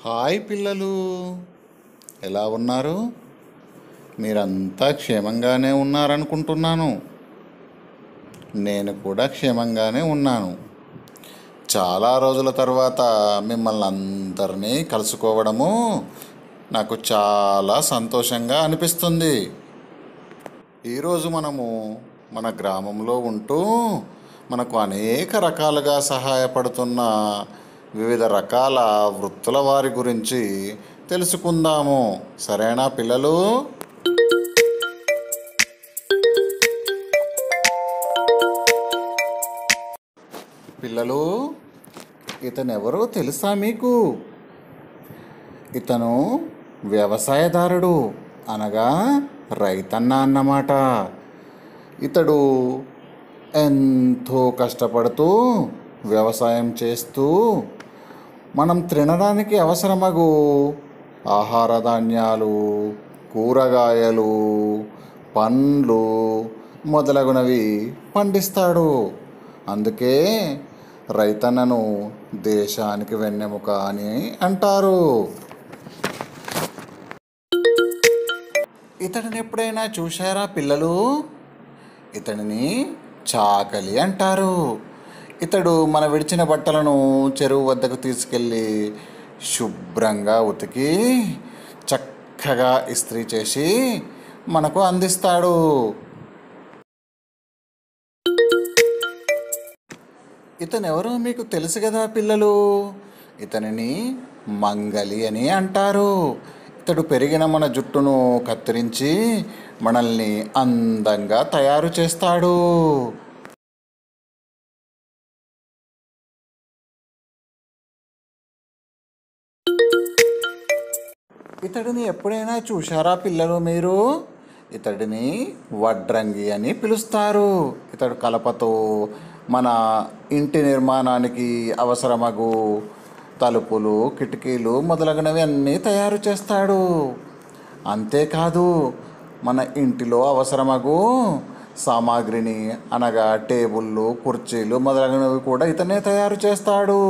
Hi పిల్లలు, ఎలా ఉన్నారు? మీరంతా క్షేమంగానే ఉన్నారనుకుంటున్నాను. నేను కూడా క్షేమంగానే ఉన్నాను. చాలా రోజుల తర్వాత మిమ్మల్ని అందరినీ కలుసుకోవడము నాకు చాలా సంతోషంగా అనిపిస్తుంది. ఈరోజు మనము మన గ్రామంలో ఉంటూ మనకు అనేక రకాలుగా సహాయపడుతున్న వివిధ రకాల వృత్తుల వారి గురించి తెలుసుకుందాము. సరేనా పిల్లలు? పిల్లలు, ఇతను ఎవరో తెలుసా మీకు? ఇతను వ్యవసాయదారుడు, అనగా రైతన్న అన్నమాట. ఇతడు ఎంతో కష్టపడుతూ వ్యవసాయం చేస్తూ మనం తినడానికి అవసరమగు ఆహార ధాన్యాలు, కూరగాయలు, పండ్లు మొదలగునవి పండిస్తాడు. అందుకే రైతన్నను దేశానికి వెన్నెముక అని అంటారు. ఇతడిని ఎప్పుడైనా చూశారా పిల్లలు? ఇతడిని చాకలి అంటారు. ఇతడు మన విడిచిన బట్టలను చెరువు వద్దకు తీసుకెళ్ళి శుభ్రంగా ఉతికి చక్కగా ఇస్త్రీ చేసి మనకు అందిస్తాడు. ఇతను ఎవరో మీకు తెలుసు కదా పిల్లలు? ఇతనిని మంగలి అని అంటారు. ఇతడు పెరిగిన మన జుట్టును కత్తిరించి మనల్ని అందంగా తయారు చేస్తాడు. ఇతడిని ఎప్పుడైనా చూశారా పిల్లలు మీరు? ఇతడిని వడ్రంగి అని పిలుస్తారు. ఇతడు కలపతో మన ఇంటి నిర్మాణానికి అవసరమగు తలుపులు, కిటికీలు మొదలగునవి అన్నీ తయారు చేస్తాడు. అంతేకాదు, మన ఇంటిలో అవసరమగు సామాగ్రిని, అనగా టేబుళ్ళు, కుర్చీలు మొదలగునవి కూడా ఇతనే తయారు చేస్తాడు.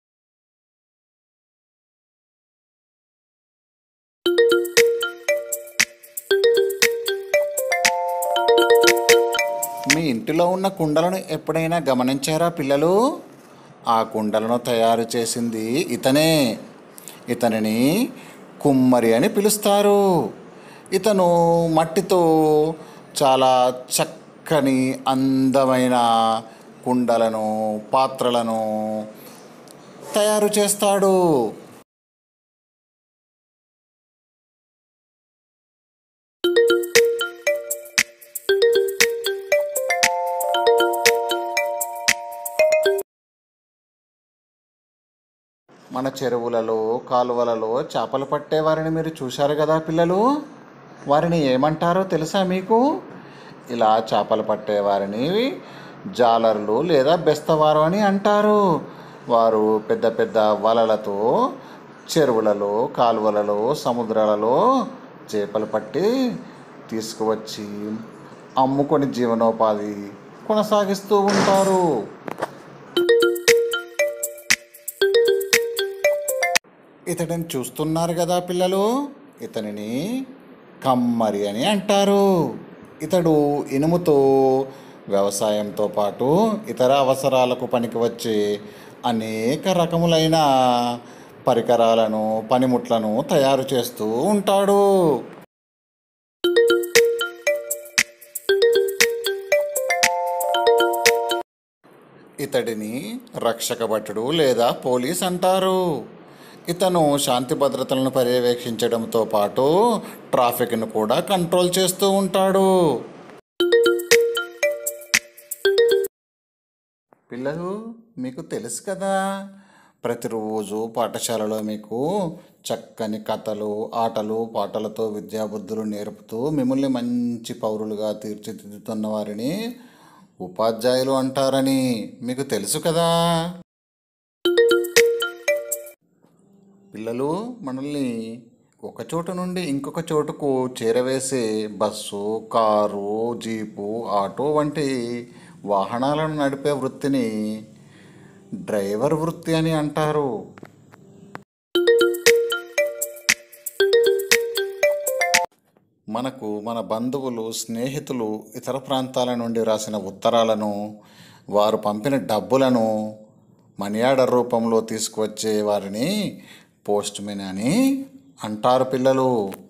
మీ ఇంటిలో ఉన్న కుండలను ఎప్పుడైనా గమనించారా పిల్లలు? ఆ కుండలను తయారు చేసింది ఇతనే. ఇతనిని కుమ్మరి అని పిలుస్తారు. ఇతను మట్టితో చాలా చక్కని అందమైన కుండలను, పాత్రలను తయారు చేస్తాడు. మన చెరువులలో, కాలువలలో చేపలు పట్టేవారిని మీరు చూశారు కదా పిల్లలు? వారిని ఏమంటారో తెలుసా మీకు? ఇలా చేపలు పట్టేవారిని జాలర్లు లేదా బెస్తవారు అని అంటారు. వారు పెద్ద పెద్ద వలలతో చెరువులలో, కాలువలలో, సముద్రాలలో చేపలు పట్టి తీసుకువచ్చి అమ్ముకొని జీవనోపాధి కొనసాగిస్తూ ఉంటారు. ఇతడిని చూస్తున్నారు కదా పిల్లలు? ఇతనిని కమ్మరి అని అంటారు. ఇతడు ఇనుముతో వ్యవసాయంతో పాటు ఇతర అవసరాలకు పనికి వచ్చే అనేక రకములైన పరికరాలను, పనిముట్లను తయారు చేస్తూ ఉంటాడు. ఇతడిని రక్షక భటుడు లేదా పోలీస్ అంటారు. ఇతను శాంతి భద్రతలను పర్యవేక్షించడంతో పాటు ట్రాఫిక్ను కూడా కంట్రోల్ చేస్తూ ఉంటాడు. పిల్లలు, మీకు తెలుసు కదా, ప్రతిరోజు పాఠశాలలో మీకు చక్కని కథలు, ఆటలు, పాటలతో విద్యాబుద్ధులు నేర్పుతూ మిమ్మల్ని మంచి పౌరులుగా తీర్చిదిద్దుతున్న వారిని ఉపాధ్యాయులు అంటారని మీకు తెలుసు కదా. పిల్లలు, మనల్ని ఒక చోటు నుండి ఇంకొక చోటుకు చేరవేసే బస్సు, కారు, జీపు, ఆటో వంటి వాహనాలను నడిపే వృత్తిని డ్రైవర్ వృత్తి అని అంటారు. మనకు మన బంధువులు, స్నేహితులు ఇతర ప్రాంతాల నుండి రాసిన ఉత్తరాలను, వారు పంపిన డబ్బులను మనీ ఆర్డర్ రూపంలో తీసుకువచ్చే వారిని పోస్ట్ మెన్ అని అంటారు పిల్లలు.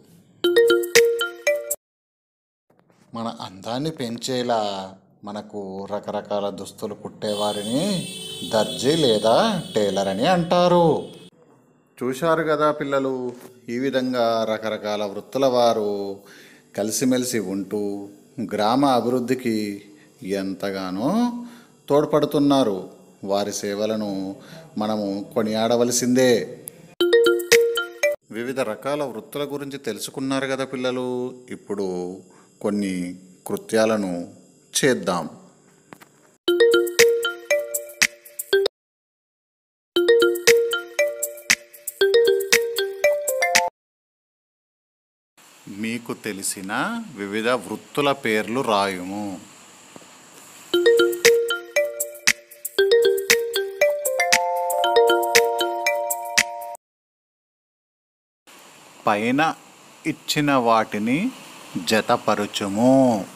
మన అందాన్ని పెంచేలా మనకు రకరకాల దుస్తులు కుట్టేవారిని దర్జీ లేదా టైలర్ అని అంటారు. చూశారు కదా పిల్లలు, ఈ విధంగా రకరకాల వృత్తుల వారు కలిసిమెలిసి ఉంటూ గ్రామ అభివృద్ధికి ఎంతగానో తోడ్పడుతున్నారు. వారి సేవలను మనము కొనియాడవలసిందే. వివిధ రకాల వృత్తుల గురించి తెలుసుకున్నారు కదా పిల్లలు. ఇప్పుడు కొన్ని కృత్యాలను చేద్దాం. మీకు తెలిసిన వివిధ వృత్తుల పేర్లు రాయుము. పైన ఇచ్చిన వాటిని జతపరచుము.